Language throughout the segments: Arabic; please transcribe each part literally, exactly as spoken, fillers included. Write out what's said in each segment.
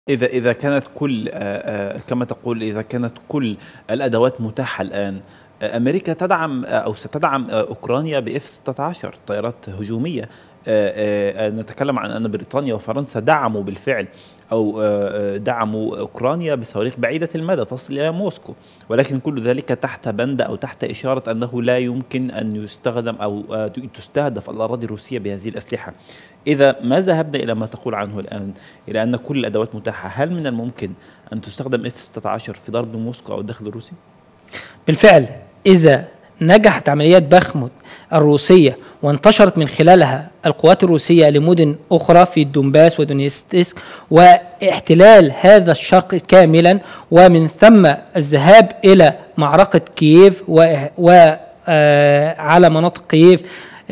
إذا إذا كانت كل آآ، آآ، كما تقول إذا كانت كل الأدوات متاحة الآن، أ أمريكا تدعم أو ستدعم أوكرانيا بإف ستة عشر طائرات هجومية. آآ، آآ، نتكلم عن أن بريطانيا وفرنسا دعموا بالفعل أو آآ، آآ، دعموا أوكرانيا بصواريخ بعيدة المدى تصل إلى موسكو، ولكن كل ذلك تحت بند أو تحت إشارة أنه لا يمكن أن يستخدم أو آآ، تستهدف الأراضي الروسية بهذه الأسلحة. إذا ما ذهبنا إلى ما تقول عنه الآن، إلى أن كل الأدوات متاحة، هل من الممكن أن تستخدم إف ستة عشر في ضرب موسكو أو الداخل الروسي؟ بالفعل إذا نجحت عمليات باخموت الروسية وانتشرت من خلالها القوات الروسية لمدن أخرى في الدونباس ودونيتسك واحتلال هذا الشرق كاملا، ومن ثم الذهاب إلى معركة كييف وعلى مناطق كييف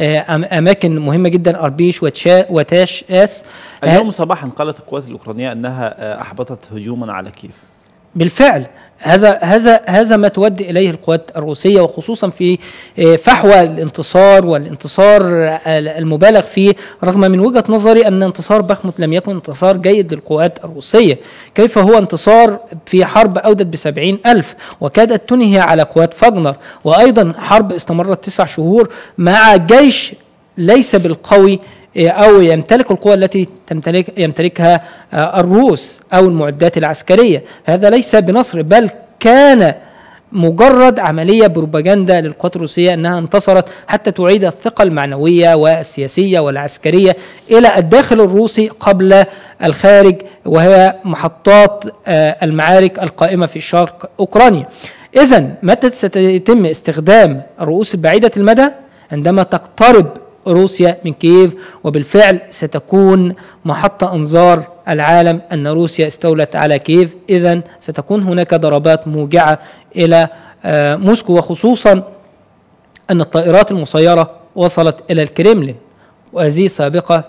أماكن مهمة جدا أربيش وتاشاس. اليوم صباحا قالت القوات الأوكرانية أنها أحبطت هجوما على كييف. بالفعل هذا هذا هذا ما تودي اليه القوات الروسيه، وخصوصا في فحوى الانتصار والانتصار المبالغ فيه، رغم من وجهه نظري ان انتصار باخموت لم يكن انتصار جيد للقوات الروسيه. كيف هو انتصار في حرب اودت بسبعين الف وكادت تنهي على قوات فاغنر، وايضا حرب استمرت تسع شهور مع جيش ليس بالقوي أو يمتلك القوى التي تمتلك يمتلكها الروس أو المعدات العسكرية. هذا ليس بنصر، بل كان مجرد عملية بروباغندا للقوات الروسية أنها انتصرت حتى تعيد الثقة المعنوية والسياسية والعسكرية إلى الداخل الروسي قبل الخارج، وهي محطات المعارك القائمة في شرق أوكرانيا. إذن متى سيتم استخدام الرؤوس البعيدة المدى؟ عندما تقترب روسيا من كييف، وبالفعل ستكون محطة انظار العالم أن روسيا استولت على كييف. إذن ستكون هناك ضربات موجعة إلى موسكو، وخصوصا أن الطائرات المسيرة وصلت إلى الكريملين، وهذه سابقة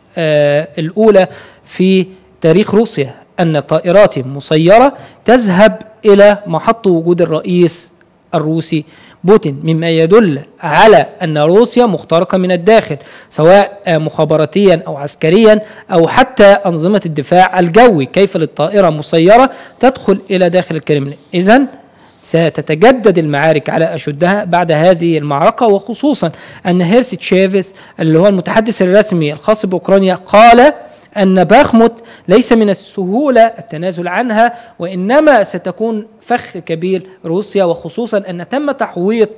الأولى في تاريخ روسيا أن طائرات مسيرة تذهب إلى محط وجود الرئيس الروسي بوتين، مما يدل على أن روسيا مخترقة من الداخل، سواء مخابراتيا أو عسكريا أو حتى أنظمة الدفاع الجوي. كيف للطائرة مسيرة تدخل إلى داخل الكريملين؟ إذن ستتجدد المعارك على أشدها بعد هذه المعركة، وخصوصا أن هيرسي تشافيس اللي هو المتحدث الرسمي الخاص بأوكرانيا قال أن باخموت ليس من السهولة التنازل عنها، وإنما ستكون فخ كبير روسيا، وخصوصا أن تم تحويط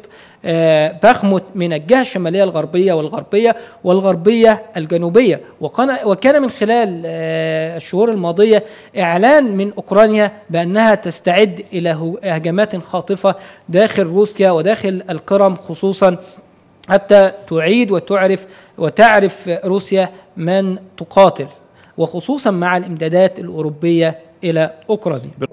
باخموت من الجهة الشمالية الغربية والغربية والغربية الجنوبية. وكان من خلال الشهور الماضية إعلان من أوكرانيا بأنها تستعد إلى هجمات خاطفة داخل روسيا وداخل القرم، خصوصا حتى تعيد وتعرف وتعرف روسيا من تقاتل، وخصوصا مع الامدادات الأوروبية إلى أوكرانيا.